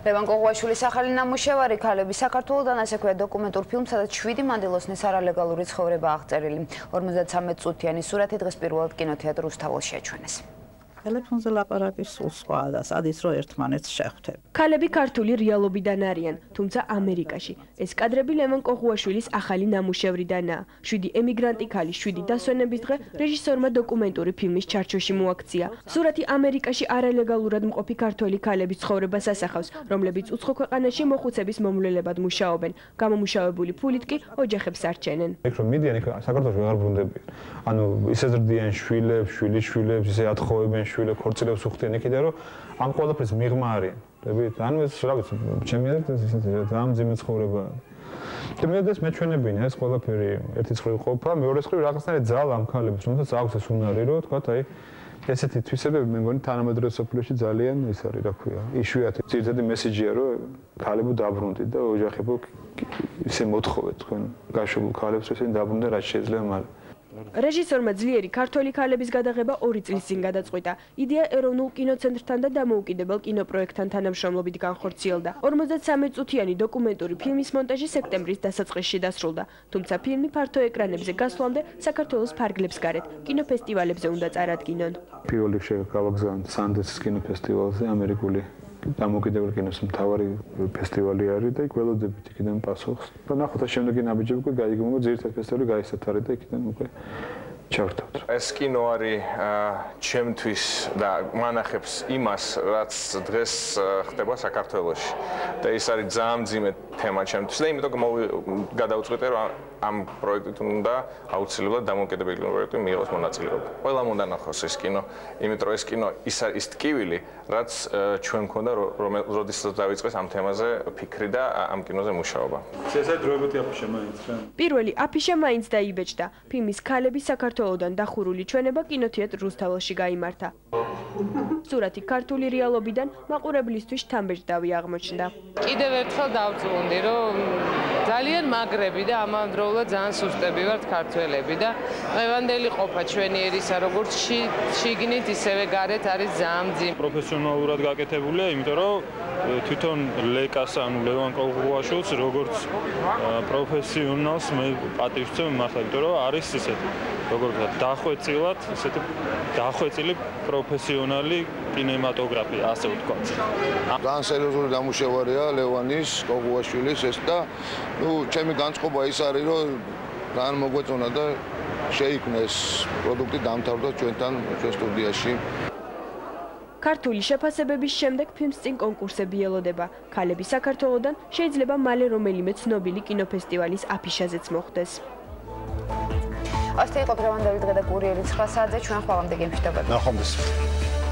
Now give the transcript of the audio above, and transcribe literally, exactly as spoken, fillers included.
ლევან კოღუაშვილის ახალი ნამუშევარი ქალები საქართველოდან ასე ქვია დოკუმენტურ ფილმს, სადაც შვიდი მანდილოსნის არალეგალური ცხოვრება აღწერილი. ორმოცდათსამეტ წუთიანი სურათი დღეს პირველად კინოთეატრ რუსთაველში აჩვენეს. Ტელეფონზე ლაპარაკი სულ სხვაა და სადის რომ ერთმანეთს შეხვდები. ქალები ქართული რეალობიდან არიან, თუმცა ამერიკაში. ეს კადრები ლევან კოღუაშვილის ახალი ნამუშევრიდანაა. შვიდი ემიგრანტი ქალი, შვიდი დასვენების დღე რეჟისორმა დოკუმენტური ფილმის ჩარჩოში მოაქცია. სურათი ამერიკაში არალეგალურად მყოფი ქართველი ქალების ცხოვრებას ასახავს, რომლებიც უცხო ქვეყანაში მოხუცების მომვლელებად მუშაობენ. გამომუშავებული ფულით კი ოჯახებს არჩენენ. იქ რომ მიდიან, იქ საქართველოს ვეღარ ბრუნდებიან. ანუ ისე ზრდიან შვილებს, შვილის შვილებს, ისე ათხოვებენ შვილებს, ხორცილებს უხდიან იქიდან, რომ ამ ყველაფრის მიღმა არიან. დებით, ანუ ეს რა ვიცი, ჩემი აზრით ეს ძალიან მძიმე ცხოვრებაა. და მე ეს მეჩვენებინა ეს ყველაფერი ერთი მხრივ ყოფა, მეორე მხრივ რაღაცნაირად ძალა ამ ქალებს, რომელსაც აქვს ეს უნარი, რომ თქვა, აი ესეთი თვისებები მე მგონი თანამედროვე სოფლიოში ძალიან ის არის, რა ქვია, იშვიათი. ძირითადი მესიჯია, რომ ქალებო დაბრუნდით და ოჯახებო ისე მოთხოვეთ თქვენ გაშვებულ ქალებს, რომ ისინი დაბრუნდნენ რაც შეიძლება მალე. რეჟისორმა ძლიერი ქართველი ქალების გადაღება ორი წლის წინ გადაწყვიტა. იდეა ეროვნულ კინოცენტრთან და დამოუკიდებელ კინოპროექტთან თანამშრომლობით განხორციელდა. ორმოცდათსამეტ წუთიანი დოკუმენტური ფილმის მონტაჟი სექტემბრის დასაწყისში დასრულდა. თუმცა ფილმი ფართო ეკრანებზე გასვლამდე საქართველოს ფარგლებს გარეთ კინოფესტივალებზე უნდა წარადგინონ. პირველ რიგში გავაგზავნთ სანდენსის კინოფესტივალზე ამერიკული დამოუკიდებელ კინოს მთავარი ფესტივალი არის და იქ ველოდებით იქიდან პასუხს. და ნახოთ შემდეგი ნაბიჯები უკვე გაიგებმა, ძირითადად ფესტივალი გაისათარეთ და იქიდან უკვე ჩავრთავთ. ეს კინო არის ჩემთვის და მანახებს იმას, რაც დღეს ხდება საქართველოში. და ეს არის ძალიან მძიმე თემა ჩემთვის და იმიტომ გადავწყვიტე, რომ ამ პროექტით უნდა აუცილებლად დამოუკიდებელი პროექტი მიიღოს მონაწილეობა. ყველამ უნდა ნახოს ეს კინო, იმიტომ რომ ეს კინო ის არის ის ტკივილი, რაც ჩვენ მქონდა, როდესაც დავიწყეს ამ თემაზე ფიქრი და ამ კინოზე მუშაობა. ესე დროებითი აფიშა მაინც რა. პირველი აფიშა მაინც დაიბეჭდა. ფილმის ქალები საქართველოდან დახურული ჩვენება კინოთეატრ რუსთაველში გაიმართა. სურათი ქართული რეალობიდან მაყურებლისთვის შთამბეჭდავი აღმოჩნდა. კიდევ ერთხელ დავწუნდი, რომ ძალიან მაგრები და ამავდროულად ძალიან სუსტები ვართ ქართველები და დღევანდელი ყოფა ჩვენი ერისა როგორც შიგნით ისევე გარეთ არის ძალიან მძიმე. პროფესიონალურად გაკეთებულია, იმიტომ რომ თვითონ ლეკას ანუ ლევან კოღუაშვილს როგორც პროფესიონალს მე პატივს ვცემ მართლა, იმიტომ რომ არის ისეთი როგორ ვთქვათ, დახვეწილად, ისეთი დახვეწილი პროფესიონალი კინემატოგრაფია, ასე ვთქვათ. ძალიან სერიოზული ნამუშევარია ლევანის კოღუაშვილის ეს და ნუ ჩემი განწყობა ის არის, რომ ძალიან მოგვეწონა და შეიქმნა ეს პროდუქტი დამთავრდა ჩვენთან ჩვენ სტუდიაში. ქართული შეფასებების შემდეგ ფილმს წინ კონკურსები ელოდება. ქალები საქართველოდან შეიძლება მალე რომელიმე ცნობილი კინოფესტივალის აფიშაზეც მოხვდეს. Asta e o problemă de la Curier, îți fac să aduci un hăvam de game și de ნახვამდის.